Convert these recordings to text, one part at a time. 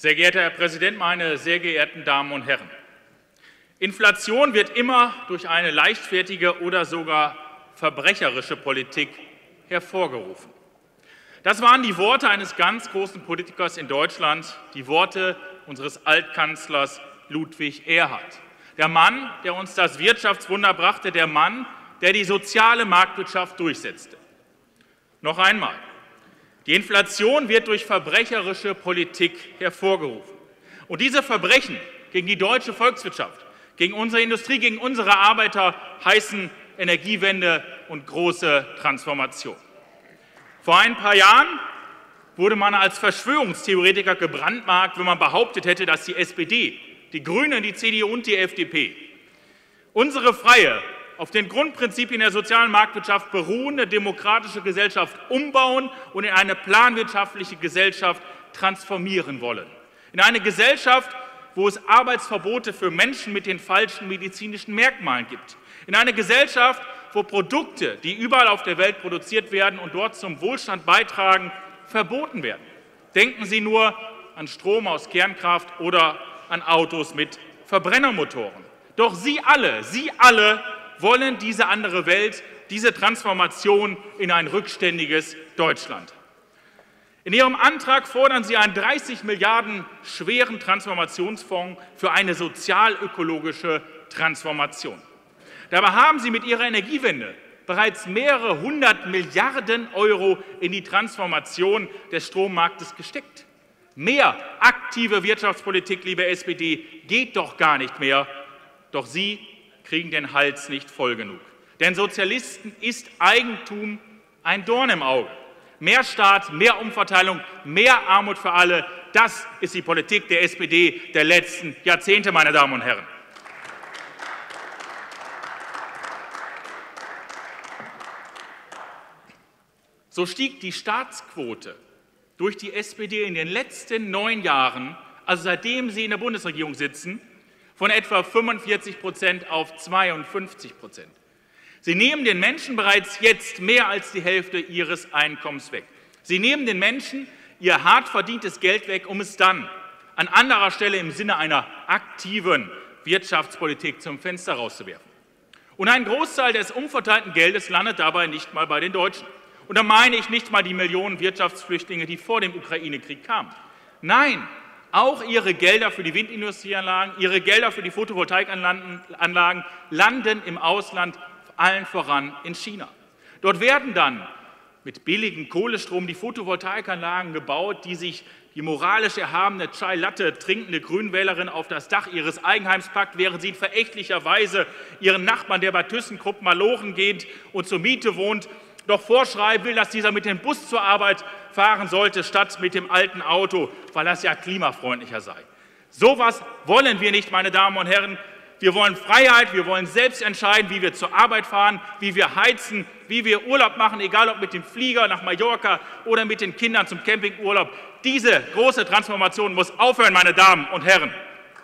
Sehr geehrter Herr Präsident, meine sehr geehrten Damen und Herren! Inflation wird immer durch eine leichtfertige oder sogar verbrecherische Politik hervorgerufen. Das waren die Worte eines ganz großen Politikers in Deutschland, die Worte unseres Altkanzlers Ludwig Erhard. Der Mann, der uns das Wirtschaftswunder brachte, der Mann, der die soziale Marktwirtschaft durchsetzte. Noch einmal: Die Inflation wird durch verbrecherische Politik hervorgerufen. Und diese Verbrechen gegen die deutsche Volkswirtschaft, gegen unsere Industrie, gegen unsere Arbeiter heißen Energiewende und große Transformation. Vor ein paar Jahren wurde man als Verschwörungstheoretiker gebrandmarkt, wenn man behauptet hätte, dass die SPD, die Grünen, die CDU und die FDP unsere freie, auf den Grundprinzipien der sozialen Marktwirtschaft beruhende demokratische Gesellschaft umbauen und in eine planwirtschaftliche Gesellschaft transformieren wollen. In eine Gesellschaft, wo es Arbeitsverbote für Menschen mit den falschen medizinischen Merkmalen gibt. In eine Gesellschaft, wo Produkte, die überall auf der Welt produziert werden und dort zum Wohlstand beitragen, verboten werden. Denken Sie nur an Strom aus Kernkraft oder an Autos mit Verbrennermotoren. Doch Sie alle wollen diese andere Welt, diese Transformation in ein rückständiges Deutschland. In Ihrem Antrag fordern Sie einen 30 Milliarden schweren Transformationsfonds für eine sozial-ökologische Transformation. Dabei haben Sie mit Ihrer Energiewende bereits mehrere 100 Milliarden € in die Transformation des Strommarktes gesteckt. Mehr aktive Wirtschaftspolitik, liebe SPD, geht doch gar nicht mehr. Doch Sie kriegen den Hals nicht voll genug. Denn Sozialisten ist Eigentum ein Dorn im Auge. Mehr Staat, mehr Umverteilung, mehr Armut für alle, das ist die Politik der SPD der letzten Jahrzehnte, meine Damen und Herren. So stieg die Staatsquote durch die SPD in den letzten 9 Jahren, also seitdem Sie in der Bundesregierung sitzen, von etwa 45% auf 52%. Sie nehmen den Menschen bereits jetzt mehr als die Hälfte ihres Einkommens weg. Sie nehmen den Menschen ihr hart verdientes Geld weg, um es dann an anderer Stelle im Sinne einer aktiven Wirtschaftspolitik zum Fenster rauszuwerfen. Und ein Großteil des umverteilten Geldes landet dabei nicht mal bei den Deutschen. Und da meine ich nicht mal die Millionen Wirtschaftsflüchtlinge, die vor dem Ukraine-Krieg kamen. Nein, auch Ihre Gelder für die Windindustrieanlagen, Ihre Gelder für die Photovoltaikanlagen landen im Ausland, allen voran in China. Dort werden dann mit billigem Kohlestrom die Photovoltaikanlagen gebaut, die sich die moralisch erhabene Chai Latte trinkende Grünwählerin auf das Dach ihres Eigenheims packt, während sie in verächtlicher Weise ihren Nachbarn, der bei ThyssenKrupp malochen geht und zur Miete wohnt, doch vorschreiben will, dass dieser mit dem Bus zur Arbeit fahren sollte, statt mit dem alten Auto, weil das ja klimafreundlicher sei. So etwas wollen wir nicht, meine Damen und Herren. Wir wollen Freiheit, wir wollen selbst entscheiden, wie wir zur Arbeit fahren, wie wir heizen, wie wir Urlaub machen, egal ob mit dem Flieger nach Mallorca oder mit den Kindern zum Campingurlaub. Diese große Transformation muss aufhören, meine Damen und Herren.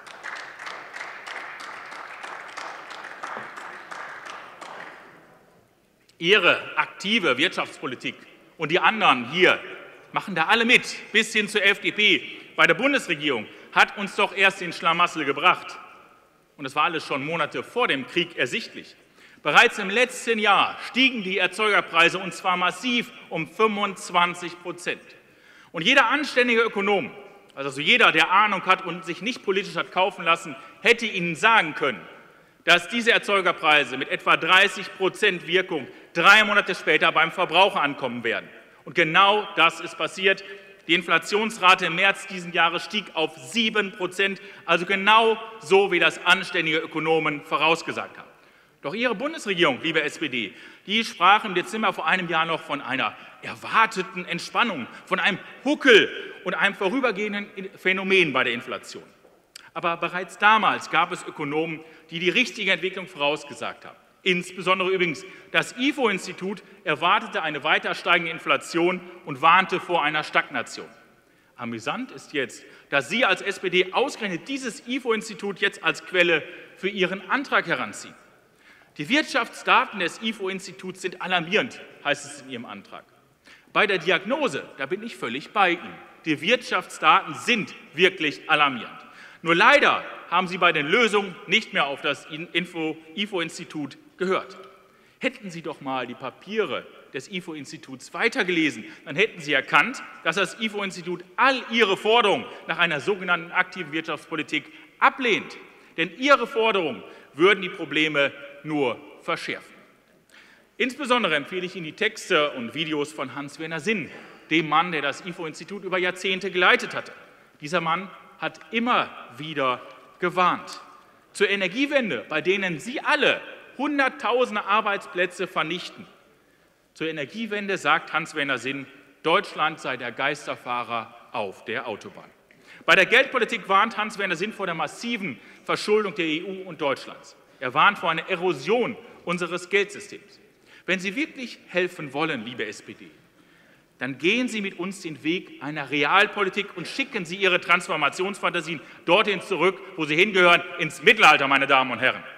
Ihre aktive Wirtschaftspolitik und die anderen hier machen da alle mit, bis hin zur FDP bei der Bundesregierung, hat uns doch erst in Schlamassel gebracht. Und das war alles schon Monate vor dem Krieg ersichtlich. Bereits im letzten Jahr stiegen die Erzeugerpreise, und zwar massiv, um 25%. Und jeder anständige Ökonom, also jeder, der Ahnung hat und sich nicht politisch hat kaufen lassen, hätte Ihnen sagen können, dass diese Erzeugerpreise mit etwa 30% Wirkung 3 Monate später beim Verbraucher ankommen werden. Und genau das ist passiert. Die Inflationsrate im März diesen Jahres stieg auf 7%, also genau so, wie das anständige Ökonomen vorausgesagt haben. Doch Ihre Bundesregierung, liebe SPD, die sprach im Dezember vor einem Jahr noch von einer erwarteten Entspannung, von einem Huckel und einem vorübergehenden Phänomen bei der Inflation. Aber bereits damals gab es Ökonomen, die die richtige Entwicklung vorausgesagt haben. Insbesondere übrigens das IFO-Institut erwartete eine weiter steigende Inflation und warnte vor einer Stagnation. Amüsant ist jetzt, dass Sie als SPD ausgerechnet dieses IFO-Institut jetzt als Quelle für Ihren Antrag heranziehen. Die Wirtschaftsdaten des IFO-Instituts sind alarmierend, heißt es in Ihrem Antrag. Bei der Diagnose, da bin ich völlig bei Ihnen. Die Wirtschaftsdaten sind wirklich alarmierend. Nur leider haben Sie bei den Lösungen nicht mehr auf das IFO-Institut gehört. Hätten Sie doch mal die Papiere des IFO-Instituts weitergelesen, dann hätten Sie erkannt, dass das IFO-Institut all Ihre Forderungen nach einer sogenannten aktiven Wirtschaftspolitik ablehnt. Denn Ihre Forderungen würden die Probleme nur verschärfen. Insbesondere empfehle ich Ihnen die Texte und Videos von Hans-Werner Sinn, dem Mann, der das IFO-Institut über Jahrzehnte geleitet hatte. Dieser Mann hat immer wieder gewarnt. Zur Energiewende, bei denen Sie alle Hunderttausende Arbeitsplätze vernichten. Zur Energiewende sagt Hans-Werner Sinn, Deutschland sei der Geisterfahrer auf der Autobahn. Bei der Geldpolitik warnt Hans-Werner Sinn vor der massiven Verschuldung der EU und Deutschlands. Er warnt vor einer Erosion unseres Geldsystems. Wenn Sie wirklich helfen wollen, liebe SPD, dann gehen Sie mit uns den Weg einer Realpolitik und schicken Sie Ihre Transformationsfantasien dorthin zurück, wo sie hingehören, ins Mittelalter, meine Damen und Herren.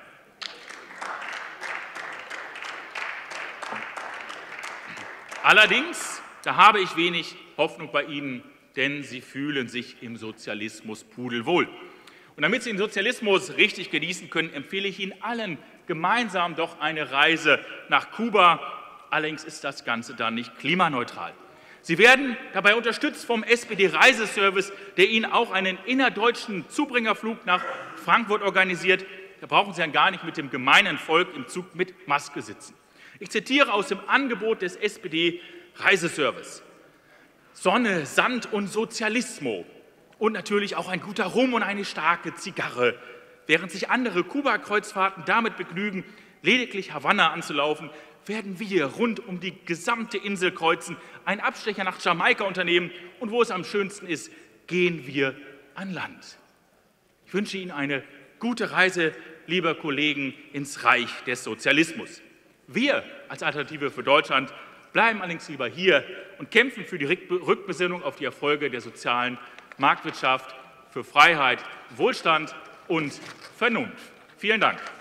Allerdings, da habe ich wenig Hoffnung bei Ihnen, denn Sie fühlen sich im Sozialismus pudelwohl. Und damit Sie den Sozialismus richtig genießen können, empfehle ich Ihnen allen gemeinsam doch eine Reise nach Kuba. Allerdings ist das Ganze dann nicht klimaneutral. Sie werden dabei unterstützt vom SPD-Reiseservice, der Ihnen auch einen innerdeutschen Zubringerflug nach Frankfurt organisiert. Da brauchen Sie dann gar nicht mit dem gemeinen Volk im Zug mit Maske sitzen. Ich zitiere aus dem Angebot des SPD-Reiseservice. Sonne, Sand und Sozialismo. Und natürlich auch ein guter Rum und eine starke Zigarre. Während sich andere Kuba-Kreuzfahrten damit begnügen, lediglich Havanna anzulaufen, werden wir rund um die gesamte Insel kreuzen, einen Abstecher nach Jamaika unternehmen und wo es am schönsten ist, gehen wir an Land. Ich wünsche Ihnen eine gute Reise, liebe Kollegen, ins Reich des Sozialismus. Wir als Alternative für Deutschland bleiben allerdings lieber hier und kämpfen für die Rückbesinnung auf die Erfolge der sozialen Marktwirtschaft, für Freiheit, Wohlstand und Vernunft. Vielen Dank.